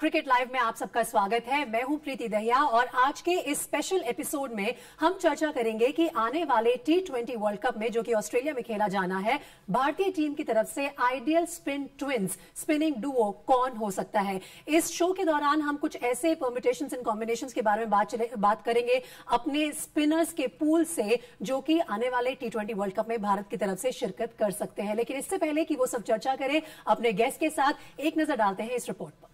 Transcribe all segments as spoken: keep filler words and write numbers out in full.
Cricket live में आप सबका स्वागत है। मैं हूं प्रीति दहिया और आज के इस स्पेशल एपिसोड में हम चर्चा करेंगे कि आने वाले टी ट्वेंटी वर्ल्ड कप में, जो कि ऑस्ट्रेलिया में खेला जाना है, भारतीय टीम की तरफ से ideal spin twins, spinning duo कौन हो सकता है। इस शो के दौरान हम कुछ ऐसे परम्यूटेशंस एंड कॉम्बिनेशंस के बारे में बात चले, बात करेंगे अपने स्पिनर्स के पूल से, जो कि आने वाले टी ट्वेंटी वर्ल्ड कप में भारत की तरफ से शिरकत कर सकते हैं। लेकिन इससे पहले कि वो सब चर्चा करें अपने गेस्ट के साथ, एक नजर डालते हैं इस रिपोर्ट पर।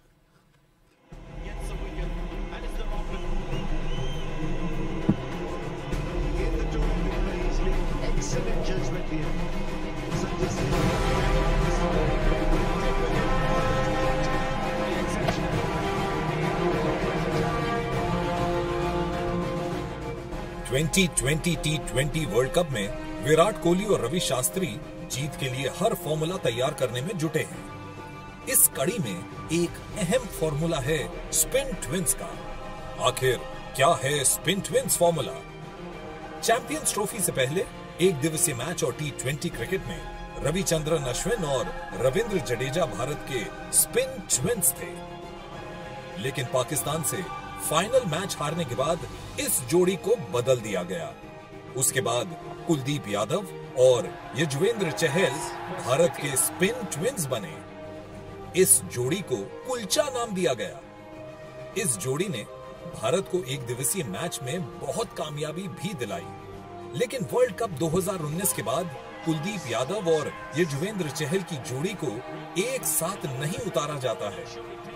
Twenty twenty T twenty world cup में विराट कोहली और रवि शास्त्री जीत के लिए हर फॉर्मूला तैयार करने में जुटे हैं। इस कड़ी में एक अहम फॉर्मूला है स्पिन ट्विंस का। आखिर क्या है spin twins formula? Champions trophy से पहले एक दिवसीय मैच और टी ट्वेंटी क्रिकेट में रविचंद्रन अश्विन और रविंद्र जडेजा भारत के स्पिन ट्विंस थे। लेकिन पाकिस्तान से फाइनल मैच हारने के बाद इस जोड़ी को बदल दिया गया। उसके बाद कुलदीप यादव और युजवेंद्र चहल भारत के स्पिन ट्विंस बने। इस जोड़ी को कुलचा नाम दिया गया। इस जोड़ी ने भारत को एक दिवसीय मैच में बहुत कामयाबी भी दिलाई। लेकिन वर्ल्ड कप दो हज़ार उन्नीस के बाद कुलदीप यादव और युजवेंद्र चहल की जोड़ी को एक साथ नहीं उतारा जाता है।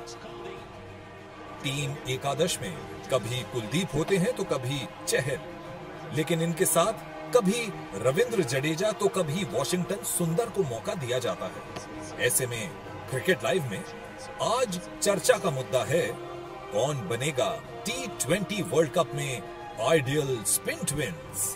टीम एकादश में कभी कुलदीप होते हैं तो कभी चहल, लेकिन इनके साथ कभी रविंद्र जडेजा तो कभी वाशिंगटन सुंदर को मौका दिया जाता है। ऐसे में क्रिकेट लाइव में आज चर्चा का मुद्दा है, कौन बनेगा टी ट्वेंटी वर्ल्ड कप में आइडियल स्पिन ट्विंस।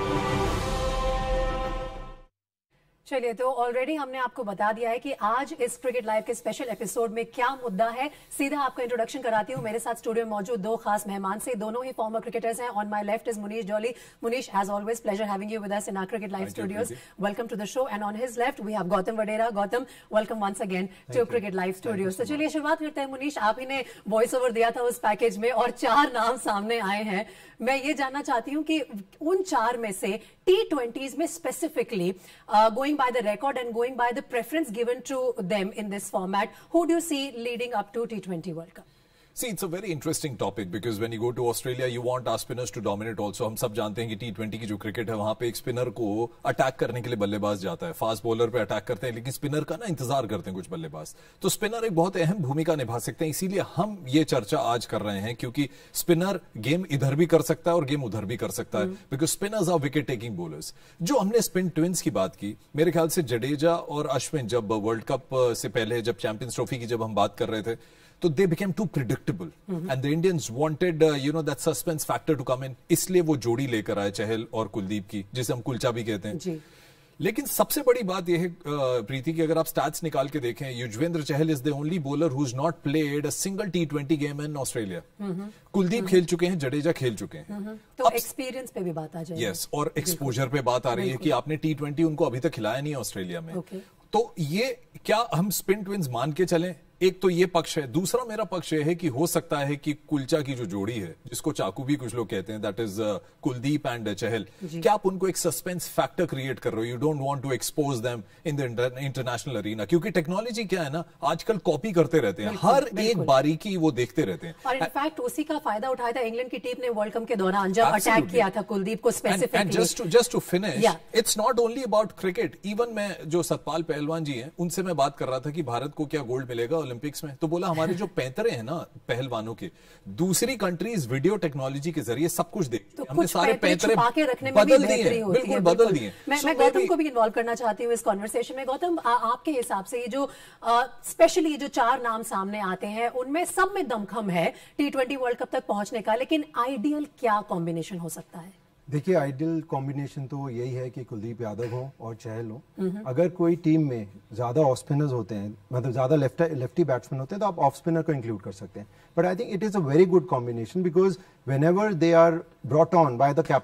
चलिए, तो ऑलरेडी हमने आपको बता दिया है कि आज इस क्रिकेट लाइव के स्पेशल एपिसोड में क्या मुद्दा है। सीधा आपका इंट्रोडक्शन कराती हूँ। मेरे साथ स्टूडियो में मौजूद दो खास मेहमान से, दोनों ही फॉर्मर क्रिकेटर्स हैं। On my left is Munish Jolly. Munish, as always pleasure having you with us in our cricket live studios. Welcome to the show. And on his left we have Gautam Vadera. Gautam, welcome once again to cricket live studios. तो चलिए शुरुआत करते हैं। मुनीश, आप ही ने voice over दिया था उस पैकेज में और चार नाम सामने आए हैं। मैं ये जानना चाहती हूँ कि उन चार में से टी ट्वेंटीज में specifically, going by the record and going by the preference given to them in this format, who do you see leading up to T twenty World Cup? See, it's a very interesting topic because when you go to Australia, you want our spinners to dominate also. हम सब जानते हैं कि T twenty की जो cricket है, वहां पे एक स्पिनर को अटैक करने के लिए बल्लेबाज जाता है। फास्ट बॉलर पे अटैक करते हैं, लेकिन स्पिनर का ना इंतजार करते हैं कुछ बल्लेबाज। तो स्पिनर एक बहुत अहम भूमिका निभा सकते हैं। इसीलिए हम ये चर्चा आज कर रहे हैं, क्योंकि स्पिनर गेम इधर भी कर सकता है और गेम उधर भी कर सकता है, because spinners are wicket taking bowlers. जो हमने स्पिन ट्विंस की बात की, मेरे ख्याल से जडेजा और अश्विन जब वर्ल्ड कप से पहले, जब चैंपियंस ट्रॉफी की जब हम बात कर रहे थे, तो they became too predictable and the Indians wanted uh, you know that suspense factor to come in, इसलिए वो जोड़ी लेकर आए चहल और कुलदीप की, जिसे हम कुलचा भी कहते हैं जी। लेकिन सबसे बड़ी बात यह है प्रीति कि अगर आप स्टैट्स निकाल के देखें, Yuzvendra Chahal is the only bowler who is not played a single T twenty game in Australia. Kuldeep खेल चुके हैं, जडेजा खेल चुके हैं। तो एक्सपीरियंस पे भी बात आ जाएगी। यस, और एक्सपोजर पे बात आ रही है कि आपने टी ट्वेंटी उनको अभी तक खिलाया नहीं ऑस्ट्रेलिया में। तो ये क्या हम स्पिन ट्विंस मान के चलें? एक तो ये पक्ष है। दूसरा मेरा पक्ष ये है कि हो सकता है कि कुलचा की जो जोड़ी है, जिसको चाकू भी कुछ लोग कहते हैं, that is Kuldeep and Chahal, क्या आप उनको एक सस्पेंस फैक्टर क्रिएट कर रहे हो? You don't want to expose them in the international arena, क्योंकि टेक्नोलॉजी क्या है ना, आजकल कॉपी करते रहते हैं, हर एक बारीकी वो देखते रहते हैं। और इनफैक्ट उसी का फायदा उठाया था इंग्लैंड की टीम ने वर्ल्ड कप के दौरान, जब अटैक किया था कुलदीप को specifically. Just to just to finish, it's not only about cricket. Even मैं, जो सतपाल पहलवान जी हैं, उनसे मैं बात कर रहा था कि भारत को क्या गोल्ड मिलेगा ओलंपिक्स में, तो बोला हमारे जो पैंतरे हैं ना पहलवानों के, दूसरी कंट्रीज वीडियो टेक्नोलॉजी के जरिए सब कुछ देखती है। तो हमने सारे पैंतरे रखने में बदल दिए, बिल्कुल बदल दिए। मैं, so मैं गौतम को भी इन्वॉल्व करना चाहती हूँ इस कॉन्वर्सेशन में। गौतम, आपके हिसाब से ये जो स्पेशली जो चार नाम सामने आते हैं, उनमें सब में दमखम है टी ट्वेंटी वर्ल्ड कप तक पहुंचने का, लेकिन आइडियल क्या कॉम्बिनेशन हो सकता है? देखिए, आइडियल कॉम्बिनेशन तो यही है कि कुलदीप यादव हो और चहल हो। अगर कोई टीम में ज्यादा ऑफ स्पिनर्स होते हैं, मतलब ज्यादा लेफ्ट लेफ्टी बैट्समैन होते हैं, तो आप ऑफ स्पिनर को इंक्लूड कर सकते हैं। But I think it is a very good combination because whenever they are brought on by the captain,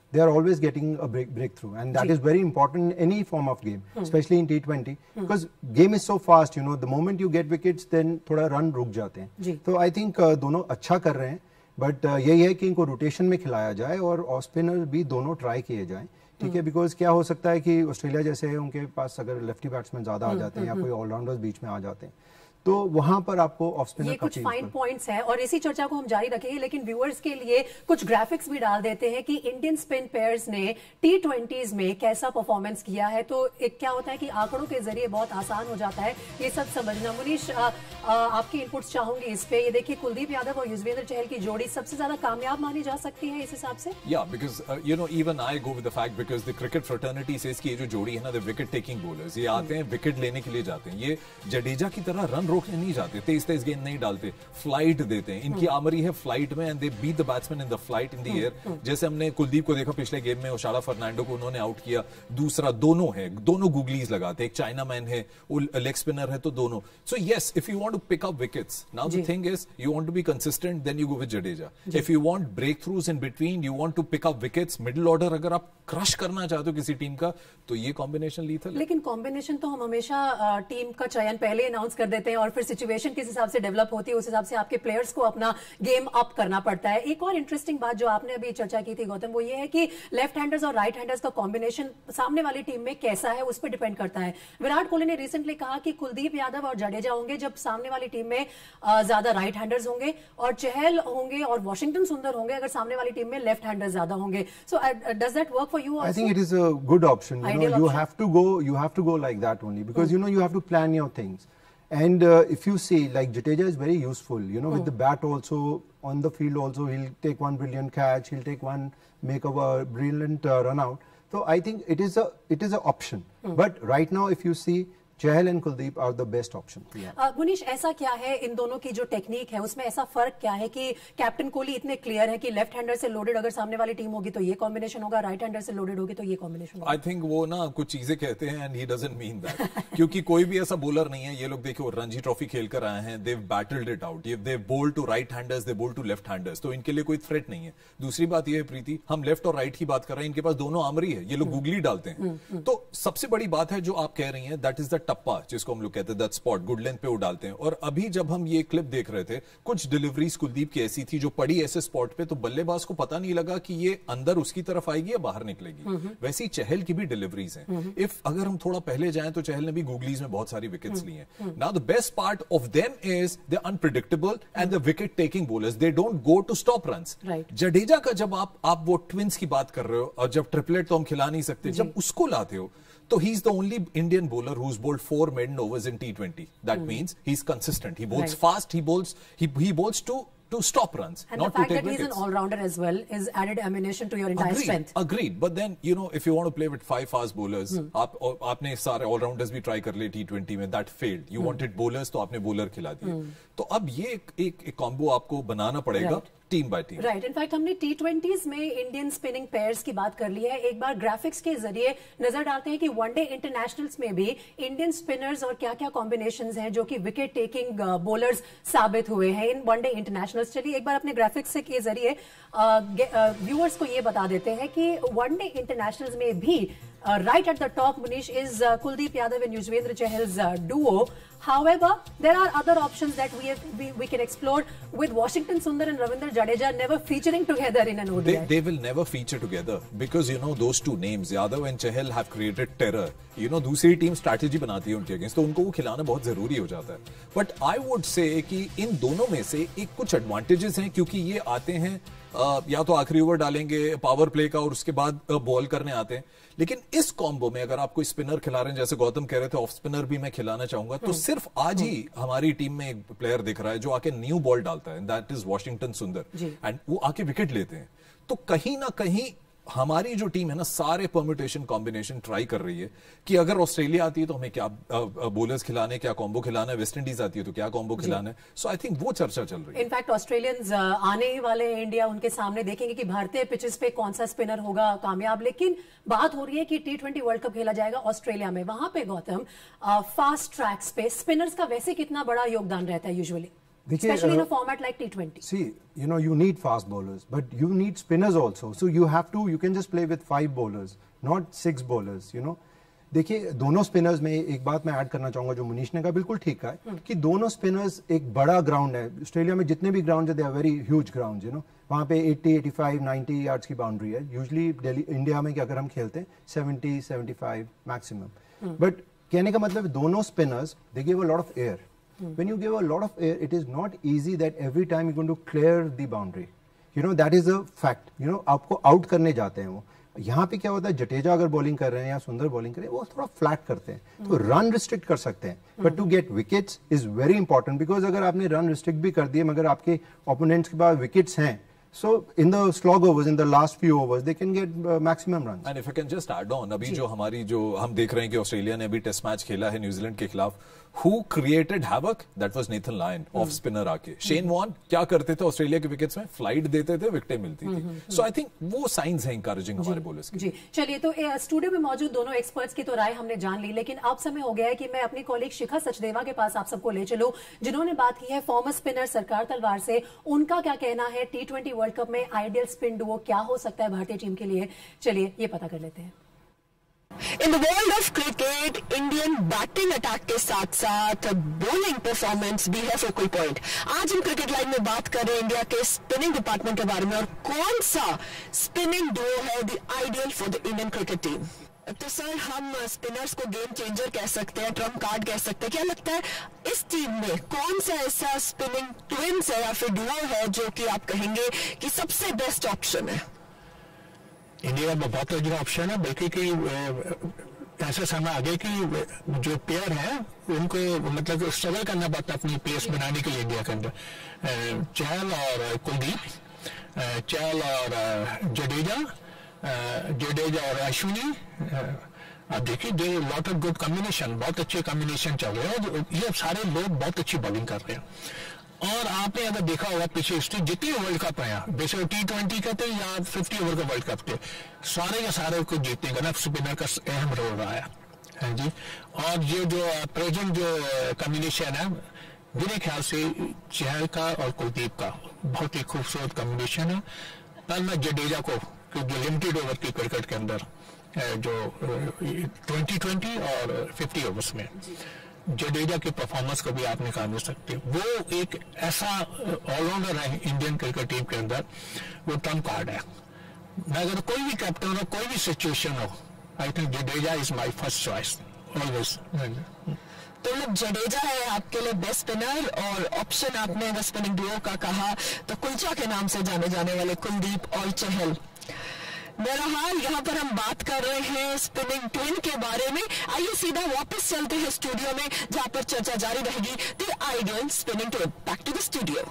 they are always getting a break breakthrough, and that is very important in any form of game, hmm. especially in T twenty, hmm. because game is so fast. You know, the moment you get wickets, then थोड़ा run रुक जाते हैं. तो I think uh, दोनों अच्छा कर रहे हैं, but uh, यही है कि इनको रोटेशन में खिलाया जाए और ऑफ स्पिनर भी दोनों ट्राई किए जाएं. ठीक है, बिकॉज क्या हो सकता है कि ऑस्ट्रेलिया जैसे है, उनके पास अगर लेफ्टी बैट्समैन ज्यादा आ जाते हैं या कोई ऑलराउंडर्स बीच में आ जाते हैं, तो वहां पर आपको ऑफ स्पिनर ये कुछ फाइन पॉइंट्स हैं और इसी चर्चा को हम जारी रखेंगे, लेकिन व्यूअर्स के लिए कुछ ग्राफिक्स भी डाल देते हैं कि इंडियन स्पिन पेयर्स ने टी ट्वेंटीज में कैसा परफॉर्मेंस किया है. तो एक क्या होता है कि आंकड़ों के जरिए बहुत आसान हो जाता है ये सब समझना. मुनीश, आपकी इनपुट्स चाहूंगी इस पे. ये देखिए, कुलदीप यादव और युजवेंद्र चहल की जोड़ी सबसे ज्यादा कामयाब मानी जा सकती है इस हिसाब से. या because you know even I go with the fact because the cricket fraternity says कि ये जो जोड़ी है ना, द विकेट टेकिंग बॉलर्स, ये आते हैं विकेट लेने के लिए जाते हैं. ये जडेजा की तरह रन रोकने नहीं जाते, तेज तेज गेंद नहीं डालते, फ्लाइट देते हैं. इनकी आमरी है फ्लाइट में, and they beat the batsman in the flight in the air. जैसे हमने कुलदीप को देखा पिछले गेम में, ओशाला फर्नांडो को उन्होंने आउट किया. दूसरा दोनों है, दोनों गूगलीज लगाते, एक चाइना मैन है, लेग स्पिनर है, तो दोनों. So yes, if you want to pick up wickets, now the thing is you want to be consistent, then you go with Jadeja. If you want breakthroughs in between, you want to pick up wickets, middle order अगर आप crush करना चाहते हो किसी team का, तो ये combination lethal है. लेकिन कॉम्बिनेशन तो हम हमेशा टीम का चयन पहले अनाउंस कर देते हैं और फिर सिचुएशन किस हिसाब से डेवलप होती है उस हिसाब से आपके प्लेयर्स को अपना गेम अप करना पड़ता है. एक और इंटरेस्टिंग बात जो आपने अभी चर्चा की थी गौतम, वो ये है कि लेफ्ट हैंडर्स और राइट हैंडर्स का कॉम्बिनेशन सामने वाली टीम में कैसा है उस पर डिपेंड करता है. विराट कोहली ने रिसेंटली कहा कि कुलदीप यादव और जडेजा होंगे जब सामने वाली टीम में ज्यादा राइट हैंडर्स होंगे, और चहल होंगे और वॉशिंगटन सुंदर होंगे अगर सामने वाली टीम में लेफ्ट हैंडर्स ज्यादा होंगे. So does that work for you also? I think it is a good option. You know, you option. have to go, you have to go like that only, because mm. you know, you have to plan your things. And uh, if you see, like Jadeja is very useful, you know, mm. with the bat also, on the field also, he'll take one brilliant catch, he'll take one, make a uh, brilliant uh, run out. So I think it is a, it is an option. Mm. But right now, if you see, Chahal and Kuldeep are the best option. Munish, ऐसा क्या है इन दोनों की जो technique है उसमें ऐसा फर्क क्या है कि कैप्टन कोहली इतने क्लियर है कि लेफ्ट हैंडर से लोडेड अगर सामने वाली टीम होगी तो ये कॉम्बिनेशन होगा, राइट हैंडर से लोडेड होगी तो ये कॉम्बिनेशन होगा? आई थिंक वो ना कुछ चीजें कहते हैं and he doesn't mean that, क्योंकि कोई भी ऐसा बॉलर नहीं है. ये लोग देखिए रणजी ट्रॉफी खेल कर आए हैं, they battled it out, they bowled to right handers, they bowled to left handers, तो इनके लिए कोई थ्रेट नहीं है. दूसरी बात ये है प्रीति, हम लेफ्ट और राइट की बात कर रहे हैं, इनके पास दोनों आमरी है, ये लोग गूगली डालते हैं. तो सबसे बड़ी बात है जो आप कह रही हैं, दैट इज द टप्पा जिसको हम कहते हैं दैट स्पॉट, गुड लेंथ पे वो डालते हैं. और अभी जब हम ये क्लिप देख रहे थे, कुछ डिलीवरीज कुलदीप की ऐसी थी जो पड़ी ऐसे स्पॉट पे, तो बल्लेबाज को पता नहीं लगा कि ये अंदर उसकी तरफ आएगी या बाहर निकलेगी. वैसी चहल की भी डिलीवरीज हैं. इफ अगर हम थोड़ा पहले जाएं तो चहल ने भी गूगलीज में बहुत सारी विकेट्स ली हैं. Now the best part of them is they unpredictable and the wicket taking bowlers, they don't go to stop runs. Jadeja का जब आप आप वो ट्विंस की बात कर रहे हो, और जब ट्रिपलेट तो हम खिला नहीं सकते, जब उसको लाते हो तो he is the only Indian bowler who's bowled four maiden overs in T twenty. That mm. means he's consistent. He bowls right. fast. He bowls. He he bowls to to stop runs, and not the fact to take that he's wickets. an all-rounder as well is added ammunition to your entire Agreed. strength. Agreed. But then you know, if you want to play with five fast bowlers, hmm. आप आपने सारे all-rounders भी try कर लिए T twenty में, that failed. You hmm. wanted bowlers, तो आपने bowler खिला दिए. hmm. तो अब ये एक एक, एक कॉम्बो आपको बनाना पड़ेगा. right. Team by team. Right. In fact हमने टी ट्वेंटीज में इंडियन स्पिनिंग पेयर्स की बात कर ली है. एक बार ग्राफिक्स के जरिए नजर डालते हैं कि वनडे इंटरनेशनल्स में भी इंडियन स्पिनर्स और क्या क्या कॉम्बिनेशंस हैं जो कि विकेट टेकिंग बॉलर्स साबित हुए हैं इन वनडे इंटरनेशनल्स. चलिए एक बार अपने ग्राफिक्स के जरिए व्यूअर्स को ये बता देते हैं कि वनडे इंटरनेशनल्स में भी Uh, right at the top, Munish, is uh, Kuldeep Yadav and Yuzvendra Chahal's uh, duo. However, there are other options that we have, we, we can explore with Washington Sundar and Ravindra Jadeja never featuring together in an O D I. They, they will never feature together because, you know, those two names, Yadav and Chahal, have created terror. You know, दूसरी team strategy बनाती है उनके against, तो उनको वो खिलाना बहुत जरूरी हो जाता है. बट आई वुड से कि इन दोनों में से एक कुछ एडवांटेजेस हैं, क्योंकि ये आते हैं Uh, या तो आखिरी ओवर डालेंगे पावर प्ले का और उसके बाद बॉल uh, करने आते हैं. लेकिन इस कॉम्बो में अगर आप कोई स्पिनर खिला रहे हैं, जैसे गौतम कह रहे थे ऑफ स्पिनर भी मैं खिलाना चाहूंगा, तो सिर्फ आज ही हमारी टीम में एक प्लेयर दिख रहा है जो आके न्यू बॉल डालता है, that is Washington Sundar, and वो आके विकेट लेते हैं. तो कहीं ना कहीं हमारी जो टीम है ना, सारे परम्यूटेशन कॉम्बिनेशन ट्राई कर रही है कि अगर ऑस्ट्रेलिया आती है तो हमें क्या बॉलर्स खिलाने, क्या कॉम्बो खिलाना है, वेस्ट इंडीज आती है तो क्या कॉम्बो खिलाना है. सो आई थिंक वो चर्चा चल रही है. इनफैक्ट ऑस्ट्रेलियंस आने ही वाले हैं इंडिया, उनके सामने देखेंगे कि भारतीय पिचेस पे कौन सा स्पिनर होगा कामयाब. लेकिन बात हो रही है कि टी ट्वेंटी वर्ल्ड कप खेला जाएगा ऑस्ट्रेलिया में. वहां पे गौतम फास्ट ट्रैक्स पे स्पिनर्स का वैसे कितना बड़ा योगदान रहता है usually? Especially in a format like T twenty. See, you know, you need fast bowlers, but you need spinners also. So you have to, you can just play with five bowlers, not six bowlers, you know. देखिए दोनों spinners में एक बात मैं add करना चाहूंगा जो मुनीश ने कहा बिल्कुल ठीक है कि दोनों स्पिनर्स एक बड़ा ग्राउंड है ऑस्ट्रेलिया में जितने भी ग्राउंड है they are very huge ground you know वहां पे अस्सी, पचासी, नब्बे यार्ड्स की बाउंड्री है यूजुअली दिल्ली इंडिया में अगर हम खेलते हैं सत्तर, पचहत्तर मैक्सिमम बट कहने का मतलब दोनों spinners they give a lot of air when you give a lot of air it is not easy that every time you going to clear the boundary you know that is a fact you know आपको out करने जाते हैं वो यहाँ पे क्या होता है जडेजा अगर बॉलिंग कर रहे हैं या सुंदर बॉलिंग कर रहे हैं वो थोड़ा फ्लैट करते हैं तो रन रिस्ट्रिक्ट कर सकते हैं but to get wickets is very important because अगर आपने रन रिस्ट्रिक्ट भी कर दिए मगर आपके ओपोनेंट्स के पास विकेट्स हैं so in the slog overs in the last few overs they can get uh, maximum runs and if I can just add on अभी जो हमारी जो हम देख रहे हैं कि ऑस्ट्रेलिया ने अभी टेस्ट मैच खेला है न्यूजीलैंड के खिलाफ who created havoc that was Nathan Lyon off spinner आके शेन वॉर्न क्या करते थे ऑस्ट्रेलिया के विकेट्स में फ्लाइट देते थे विकेटें मिलती थी सो आई थिंक वो साइंस है इंकरेजिंग हमारे बॉलर्स के जी चलिए तो स्टूडियो में मौजूद दोनों एक्सपर्ट्स की तो राय हमने जान ली लेकिन अब समय हो गया है कि मैं अपनी कॉलीग शिखा सचदेवा के पास आप सबको ले चलूं जिन्होंने बात की है फॉर्मर स्पिनर सरकार तलवार से उनका क्या कहना है टी ट्वेंटी वर्ल्ड कप में आइडियल स्पिन डुओ क्या हो सकता है भारतीय टीम के लिए चलिए ये पता कर लेते हैं In the world of cricket, Indian batting attack के साथ साथ बॉलिंग परफॉर्मेंस भी है फोकल पॉइंट। आज हम क्रिकेट लाइव में बात कर रहे हैं इंडिया के स्पिनिंग डिपार्टमेंट के बारे में और कौन सा स्पिनिंग डुओ है the ideal for the Indian cricket team. तो सर हम स्पिनर्स को गेम चेंजर कह सकते हैं ट्रम्प कार्ड कह सकते हैं क्या लगता है इस टीम में कौन सा ऐसा स्पिनिंग ट्विंस है या फिर डुओ है जो कि आप कहेंगे कि सबसे बेस्ट ऑप्शन है। इंडिया में बहुत अच्छा ऑप्शन है बल्कि कि ऐसा समय आ गया कि जो प्लेयर है उनको मतलब स्ट्रगल करना पड़ता है अपनी पेस बनाने के लिए इंडिया के अंदर चहल और कुलदीप चहल और जडेजा जडेजा और अश्विनी आप देखिए they lot of good combination बहुत अच्छे कॉम्बिनेशन चल रहे हैं ये सारे लोग बहुत अच्छी बॉलिंग कर रहे हैं और आपने अगर देखा होगा पीछे हिस्ट्री जितने वर्ल्ड कप आया वैसे टी ट्वेंटी का थे या फिफ्टी ओवर का वर्ल्ड कप थे सारे के सारे को जीतने का ना स्पिनर का अहम रोल रहा है हाँ जी और ये जो प्रेजेंट जो कॉम्बिनेशन है मेरे ख्याल से चहल का और कुलदीप का बहुत ही खूबसूरत कॉम्बिनेशन है पर मैं जडेजा को जो लिमिटेड ओवर की क्रिकेट के अंदर जो ट्वेंटी ट्वेंटी और फिफ्टी ओवर्स में जडेजा की परफॉर्मेंस को भी आप निकाल नहीं सकते वो एक ऐसा ऑलराउंडर है इंडियन क्रिकेट टीम के अंदर वो ट्रम्प कार्ड है अगर कोई भी कैप्टन हो कोई भी सिचुएशन हो I think Jadeja is my first choice always तो लोग जडेजा है आपके लिए बेस्ट स्पिनर और ऑप्शन आपने अगर स्पिनिंग डुओ का कहा तो कुलचा के नाम से जाने जाने वाले कुलदीप और चहल बहरहाल यहाँ पर हम बात कर रहे हैं स्पिनिंग ट्विन के बारे में आइए सीधा वापस चलते हैं स्टूडियो में जहां पर चर्चा जारी रहेगी the ideal spinning twin back to the studio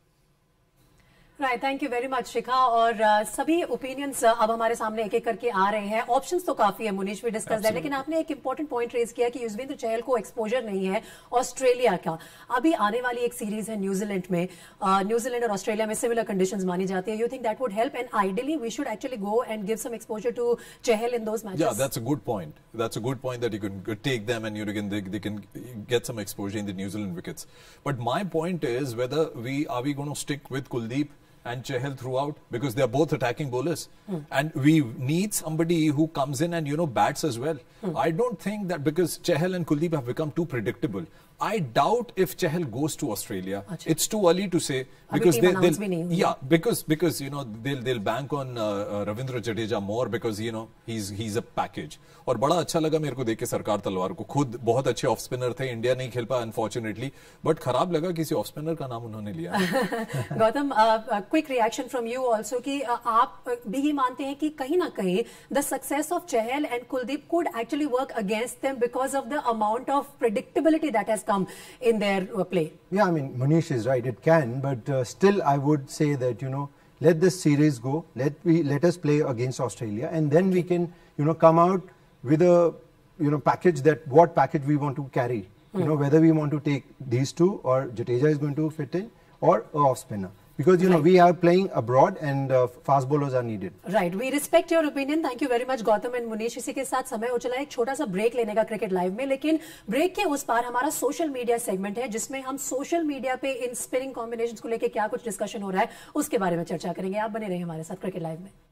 right thank you very much Shikha और uh, सभी ओपिनियंस uh, अब हमारे सामने एक एक करके आ रहे हैं ऑप्शंस तो काफी है मुनीश भी डिस्कस है लेकिन आपने एक इंपॉर्टेंट पॉइंट रेज किया कि युजवेंद्र चहल को एक्सपोजर नहीं है ऑस्ट्रेलिया का अभी आने वाली एक सीरीज है न्यूजीलैंड में न्यूजीलैंड uh, और ऑस्ट्रेलिया में सिमिलर कंडीशंस मानी जाती है you think that would help and ideally we should actually go and give some exposure to Chahal in those matches yeah that's a good point that's a good point that you can take them and you can they, they can get some exposure in the New Zealand wickets but my point is whether we are we going to stick with Kuldeep and Chahal throughout because they are both attacking bowlers hmm. and we need somebody who comes in and you know bats as well hmm. I don't think that because Chahal and Kuldeep have become too predictable I doubt if Chahal goes to Australia. Achha. It's too early to say because they, they'll, yeah, because because you know they'll they'll bank on uh, uh, Ravindra Jadeja more because you know he's he's a package. और बड़ा अच्छा लगा मेरे को देख के सरकार तलवार को खुद बहुत अच्छे ऑफ स्पिनर थे इंडिया नहीं खेल पाया अनफॉर्चुनेटली बट खराब लगा किसी ऑफ स्पिनर का नाम उन्होंने लिया Gautam quick reaction from you also कि uh, आप भी ये मानते हैं कि कहीं ना कहीं the success of Chahal and Kuldeep could actually work against them because of the amount of predictability that has come in their uh, play. Yeah, I mean, Munish is right. It can, but uh, still, I would say that you know, let this series go. Let we let us play against Australia, and then we can you know come out with a you know package that what package we want to carry. You mm. know whether we want to take these two or Jadeja is going to fit in or a off spinner. because you know right. we are playing abroad and uh, fast bowlers are needed. Right, we respect your opinion. Thank you very much, Gautam and Munish. इसी के साथ समय हो चला है एक छोटा सा ब्रेक लेने का क्रिकेट लाइव में, लेकिन ब्रेक के उस पार हमारा सोशल मीडिया सेगमेंट है, जिसमें हम सोशल मीडिया पे इन स्पिनिंग कॉम्बिनेशंस को लेके क्या कुछ डिस्कशन हो रहा है उसके बारे में चर्चा करेंगे। आप बने रहिए हमारे साथ क्रिकेट लाइव में।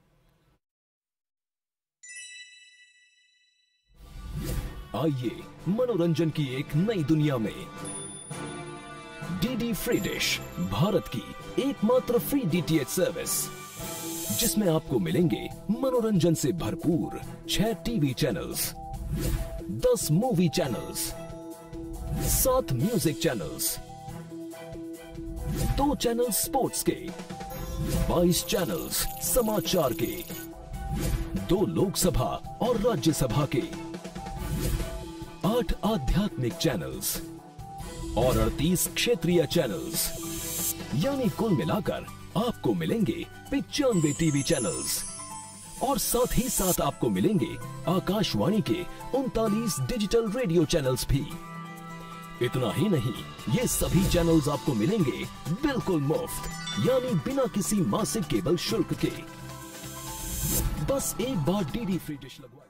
आइए मनोरंजन की एक नई दुनिया में डीडी फ्री डिश, भारत की एकमात्र फ्री डीटीएच सर्विस, जिसमें आपको मिलेंगे मनोरंजन से भरपूर छह टीवी चैनल्स, दस मूवी चैनल्स, सात म्यूजिक चैनल्स, दो चैनल स्पोर्ट्स के, बाईस चैनल्स समाचार के, दो लोकसभा और राज्यसभा के, आठ आध्यात्मिक चैनल्स और अड़तीस क्षेत्रीय चैनल्स, यानी कुल मिलाकर आपको मिलेंगे पिचानवे टीवी चैनल्स और साथ ही साथ आपको मिलेंगे आकाशवाणी के उनतालीस डिजिटल रेडियो चैनल्स भी। इतना ही नहीं, ये सभी चैनल्स आपको मिलेंगे बिल्कुल मुफ्त, यानी बिना किसी मासिक केबल शुल्क के। बस एक बार डीडी फ्री डिश लगवाएं।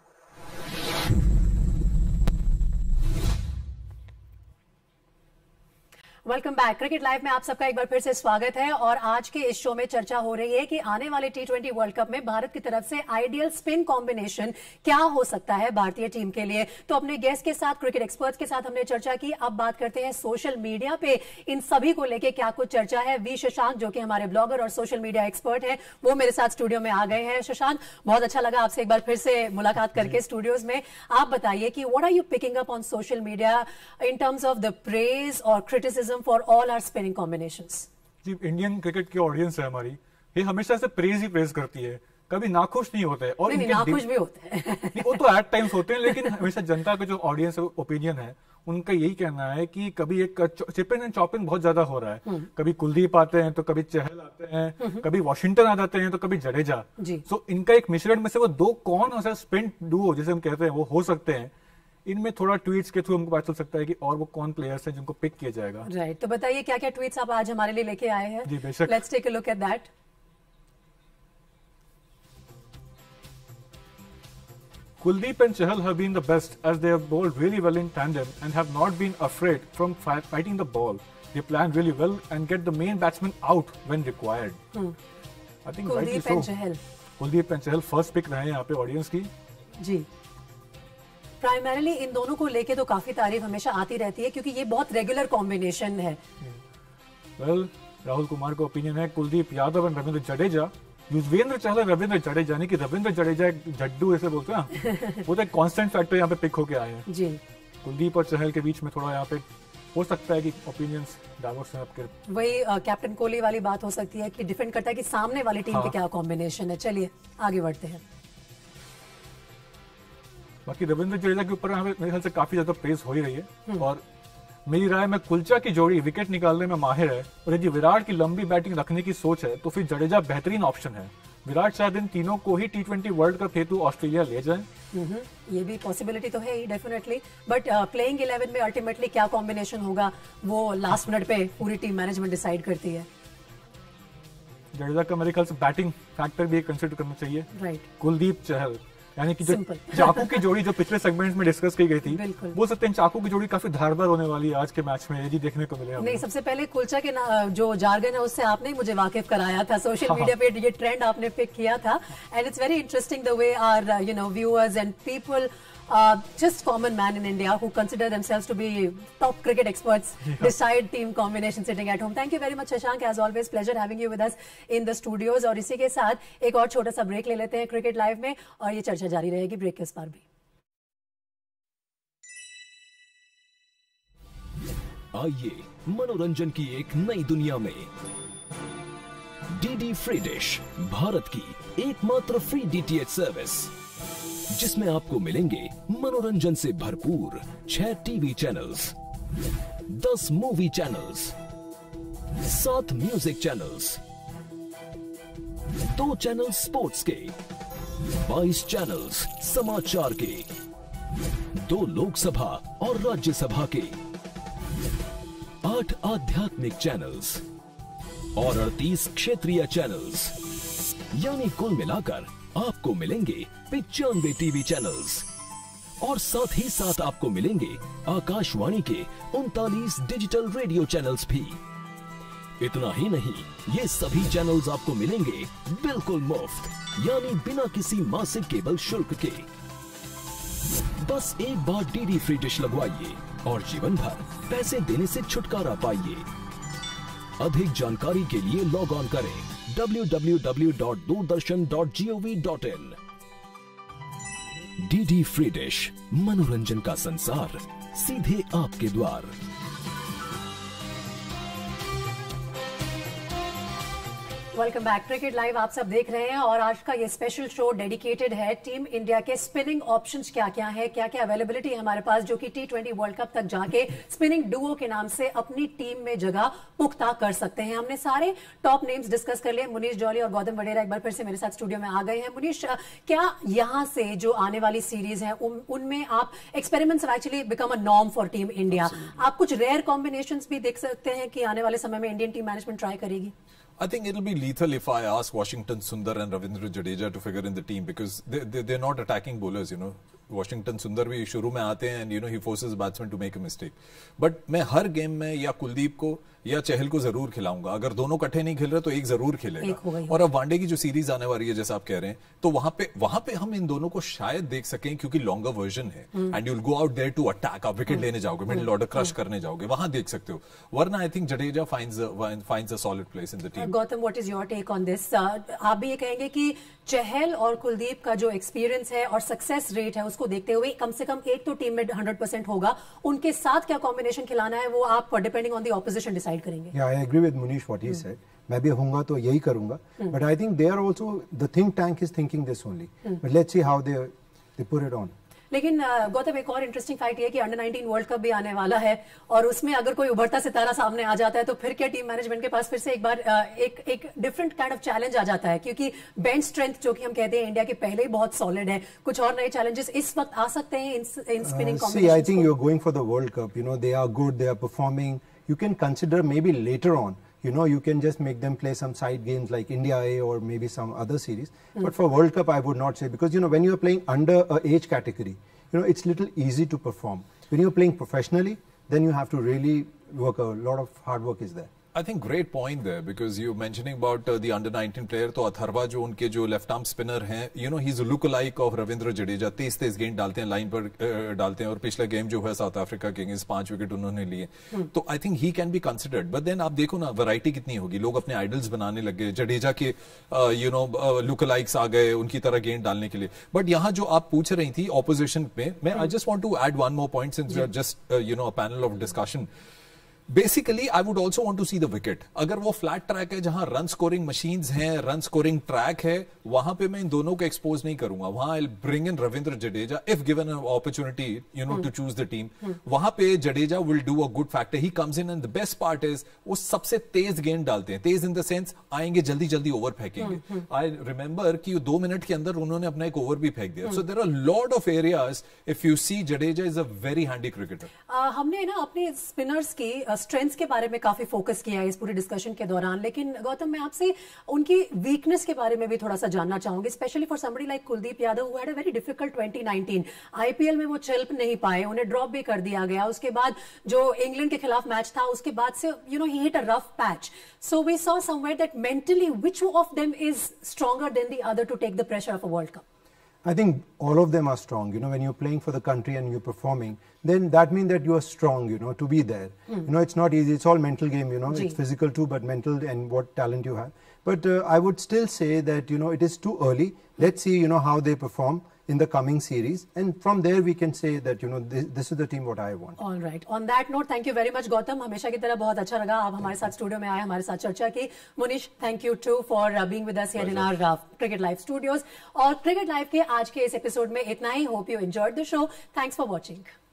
Welcome back. क्रिकेट लाइव में आप सबका एक बार फिर से स्वागत है और आज के इस शो में चर्चा हो रही है कि आने वाले टी ट्वेंटी वर्ल्ड कप में भारत की तरफ से आइडियल स्पिन कॉम्बिनेशन क्या हो सकता है भारतीय टीम के लिए। तो अपने गेस्ट के साथ, क्रिकेट एक्सपर्ट्स के साथ हमने चर्चा की। अब बात करते हैं सोशल मीडिया पे इन सभी को लेके क्या कुछ चर्चा है। वी शशांक, जो कि हमारे ब्लॉगर और सोशल मीडिया एक्सपर्ट है, वो मेरे साथ स्टूडियो में आ गए हैं। शशांक, बहुत अच्छा लगा आपसे एक बार फिर से मुलाकात करके स्टूडियोज में। आप बताइए कि what are you picking up on social media in terms of the praise और criticism for all our spinning combinations. जी, इंडियन क्रिकेट की ऑडियंस है हमारी, ये हमेशा से प्रेज ही प्रेज करती है, कभी नाखुश नहीं होते। और नहीं, नाखुश भी होते हैं वो तो एट टाइम्स होते हैं, लेकिन हमेशा जनता का जो ऑडियंस ओपिनियन है उनका यही कहना है कि कभी एक चिपिंग एंड चॉपिंग बहुत ज्यादा हो रहा है। कभी कुलदीप आते हैं तो कभी चहल आते हैं, कभी वॉशिंगटन आ जाते हैं तो कभी जडेजा। सो इनका एक मिश्रण में से वो दो कौन सा स्पिन डुओ जिसे हम कहते हैं वो हो सकते हैं। इनमें थोड़ा ट्वीट्स के थ्रू हमको पता चल सकता है कि और वो कौन प्लेयर्स हैं जिनको पिक किया जाएगा। Right right. तो बताइए क्या क्या ट्वीट्स आप आज हमारे लिए लेके आए हैं। जी बेशक, let's take a look at that. Kuldeep and Chahal have been the best as they have bowled really well in tandem and have not been afraid from fight, fighting the ball. They plan really well and get the main batsman out when required. Hmm. I think Kuldeep so. and Chahal. Kuldeep and Chahal first pick रहे हैं यहाँ पे audience की। जी, primarily in दोनों को लेके तो काफी तारीफ हमेशा आती रहती है क्योंकि ये बहुत रेगुलर कॉम्बिनेशन है। वेल well, राहुल कुमार का ओपिनियन है कुलदीप यादव एंड रविंद्र जडेजा, युजवेंद्र चहल, रविंद्र जडेजा, यानी कि रविंद्र जडेजा एक जड्डू ऐसे बोलते हैं, वो तो एक कांस्टेंट फैक्टर यहाँ पे पिक होके आए हैं। जी, कुलदीप और चहल के बीच में थोड़ा यहाँ पे हो सकता है कि ओपिनियंस डाइवर्स हैं आपके। वही कैप्टन कोहली वाली बात हो सकती है कि डिपेंड करता है कि सामने वाली टीम हाँ। पे क्या कॉम्बिनेशन है। चलिए आगे बढ़ते हैं। बाकी रविंद्र जडेजा के ऊपर हमें मेरे ख्याल से काफी ज्यादा प्रेज हो ही रही है और मेरी राय में कुलचा की जोड़ी विकेट निकालने में माहिर है और यदि विराट की लंबी बैटिंग रखने की सोच है तो फिर जडेजा बेहतरीन ऑप्शन है। विराट शायद इन तीनों को ही टी ट्वेंटी वर्ल्ड कप हेतु ऑस्ट्रेलिया ले जाए। ये भी पॉसिबिलिटी तो है ही डेफिनेटली, बट प्लेइंग इलेवन में अल्टीमेटली क्या कॉम्बिनेशन होगा वो लास्ट मिनट पे पूरी टीम मैनेजमेंट डिसाइड करती है। जडेजा का मेरे ख्याल से बैटिंग फैक्टर भी कंसिडर करना चाहिए। राइट, कुलदीप चहल यानी कि जो चाकू की जोड़ी जो पिछले सेगमेंट्स में डिस्कस की गई थी, बोल सकते हैं चाकू की जोड़ी काफी धारदार होने वाली है आज के मैच में, यदि देखने को मिले। नहीं, सबसे पहले कुलचा के जो जार्गन है उससे आपने मुझे वाकिफ कराया था, सोशल मीडिया पे ये ट्रेंड आपने पिक किया था and it's very interesting the way are you know viewers and people Uh, just common man in India who consider themselves to be top cricket experts yeah. decide team combination sitting at home. Thank you very much Shashank, as always pleasure having you with us in the studios. और इसी के साथ एक और छोटा सा break ले लेते हैं क्रिकेट लाइव में और ये चर्चा जारी रहेगी ब्रेक के उस पार भी। आइए मनोरंजन की एक नई दुनिया में डीडी फ्री डिश, भारत की एकमात्र फ्री डीटीएच सर्विस, जिसमें आपको मिलेंगे मनोरंजन से भरपूर छह टीवी चैनल्स, दस मूवी चैनल्स, सात म्यूजिक चैनल्स, दो चैनल स्पोर्ट्स के, बाईस चैनल्स समाचार के, दो लोकसभा और राज्यसभा के, आठ आध्यात्मिक चैनल्स, और अड़तीस क्षेत्रीय चैनल्स, यानी कुल मिलाकर आपको मिलेंगे पिचानवे टीवी चैनल्स और साथ ही साथ आपको मिलेंगे आकाशवाणी के उनतालीस डिजिटल रेडियो चैनल्स भी। इतना ही नहीं, ये सभी चैनल्स आपको मिलेंगे बिल्कुल मुफ्त, यानी बिना किसी मासिक केबल शुल्क के। बस एक बार डीडी फ्री डिश लगवाइए और जीवन भर पैसे देने से छुटकारा पाइए। अधिक जानकारी के लिए लॉग ऑन करें W W W dot Doordarshan dot G O V dot in. DD free dish, मनोरंजन का संसार सीधे आपके द्वार। Welcome back. क्रिकेट लाइव आप सब देख रहे हैं और आज का ये स्पेशल शो डेडिकेटेड है टीम इंडिया के स्पिनिंग ऑप्शंस क्या क्या है, क्या क्या अवेलेबिलिटी है हमारे पास, जो कि टी ट्वेंटी वर्ल्ड कप तक जाके स्पिनिंग डुओ के नाम से अपनी टीम में जगह पुख्ता कर सकते हैं। हमने सारे टॉप नेम्स डिस्कस कर लिए। मुनीश जॉली और गौतम वडेरा एक बार फिर से मेरे साथ स्टूडियो में आ गए हैं। मुनीश, क्या यहां से जो आने वाली सीरीज है उन, उनमें आप experiments actually become a norm for team India, आप कुछ रेयर कॉम्बिनेशंस भी देख सकते हैं कि आने वाले समय में इंडियन टीम मैनेजमेंट ट्राई करेगी? I think it'll be lethal if I ask Washington Sundar and Ravindra Jadeja to figure in the team because they, they, they're not attacking bowlers, you know. Washington Sundar भी शुरू में आते हैं and you know he forces batsmen to make a mistake. But मैं हर game में या कुलदीप को या चहल को जरूर खिलाऊंगा। अगर दोनों इकट्ठे नहीं खेल रहे तो एक जरूर खेलेगा। और अब वनडे की जो सीरीज आने वाली है जैसे आप कह रहे हैं, तो वहां पे वहां पे हम इन दोनों को शायद देख सकें क्योंकि लॉन्गर वर्जन है and you will go out there to attack. आप विकेट लेने जाओगे, मिडिल ऑर्डर क्रश करने जाओगे, वहां देख सकते हो। वरना I think Jadeja finds finds a solid place in the team. Gautam, what is your take on this? आप भी ये कहेंगे कि चहल और कुलदीप का जो एक्सपीरियंस है और सक्सेस रेट है उसको देखते हुए कम से कम एक तो टीम में हंड्रेड परसेंट होगा, उनके साथ क्या कॉम्बिनेशन खिलाना है वो आप depending on the opposition decide करेंगे? Yeah, I agree with Munish what he said. मैं भी होऊंगा तो यही करूंगा, but I think they are also the think tank is thinking this only. But let's see how they they put it on. लेकिन गौतम, एक और इंटरेस्टिंग फाइट है कि अंडर नाइनटीन वर्ल्ड कप भी आने वाला है और उसमें अगर कोई उभरता सितारा सामने आ जाता है तो फिर क्या टीम मैनेजमेंट के पास फिर से एक बार एक एक डिफरेंट काइंड ऑफ चैलेंज आ जाता है? क्योंकि बेंच स्ट्रेंथ जो कि हम कहते हैं इंडिया के पहले ही बहुत सॉलिड है, कुछ और नए चैलेंजेस इस वक्त आ सकते हैं इन इन spinning combinations? See, I think you're going for the World Cup. You know, they are good, they are performing. You can consider maybe later on. You know, you can just make them play some side games like India A or maybe some other series. Mm. But for World Cup, I would not say, because, you know, when you're playing under a age category, you know, it's little easy to perform. When you're playing professionally, then you have to really work, a lot of hard work is there. I think great point there because you're mentioning about uh, the under nineteen player. तो अथर्वा जो उनके जो left arm spinner हैं, you know, he's a look-alike of Ravindra Jadeja. तेज तेज गेंद डालते हैं, लाइन पर uh, डालते हैं और पिछला गेम जो है साउथ अफ्रीका के अगेंस्ट पांच विकेट उन्होंने लिए। hmm. तो I think he can be considered. But then आप देखो ना, वैरायटी कितनी होगी, लोग अपने आइडल्स बनाने लग गए। जडेजा के यू नो लुक-अलाइक्स आ गए उनकी तरह गेंद डालने के लिए। बट यहाँ जो आप पूछ रही थी ऑपोजिशन में, मैं I just want to add one more point since we are just you know a panel of discussion. Basically I would also want to see the wicket. अगर वो फ्लैट ट्रैक है जहां रन स्कोरिंग मशीन्स हैं, run scoring track है, वहां पे मैं इन दोनों को एक्सपोज नहीं करूंगा। वहां I bring in Ravindra Jadeja if given an opportunity you know to choose the team. वहां पे Jadeja will do a good factor. He comes in and the best part is वो सबसे तेज गेंद डालते हैं। तेज इन द सेंस आएंगे जल्दी जल्दी ओवर फेंकेंगे। आई रिमेंबर कि दो मिनट के अंदर उन्होंने अपना एक ओवर भी फेंक दिया। So there are lot of areas if you see Jadeja is a very handy cricketer. हमने ना अपने स्पिनर्स की स्ट्रेंथ्स के बारे में काफी फोकस किया है इस पूरी डिस्कशन के दौरान, लेकिन गौतम मैं आपसे उनकी वीकनेस के बारे में भी थोड़ा सा जानना चाहूंगी, specially for somebody like Kuldeep Yadav who had a very difficult twenty nineteen. IPL में वो चल नहीं पाए, उन्हें ड्रॉप भी कर दिया गया। उसके बाद जो इंग्लैंड के खिलाफ मैच था उसके बाद से you know he hit a rough patch. So we saw somewhere that mentally which of them is stronger than the other to take the pressure of a world cup? I think all of them are strong. You know, when you're playing for the country and you're performing, then that means that you are strong, you know, to be there. Mm. You know, it's not easy. It's all mental game, you know. Gee. It's physical too, but mental and what talent you have. But uh, I would still say that, you know, it is too early. Let's see, you know, how they perform in the coming series. And from there we can say that, you know, this, this is the team what I want. All right. On that note, thank you very much, Gautam. हमेशा की तरह बहुत अच्छा लगा आप हमारे साथ studio में आए, हमारे साथ चर्चा की। Munish, thank you too for uh, being with us here in our uh, Cricket Live studios. और Cricket Live के आज के इस एपिसोड में इतना ही। Hope you enjoyed the show. Thanks for watching.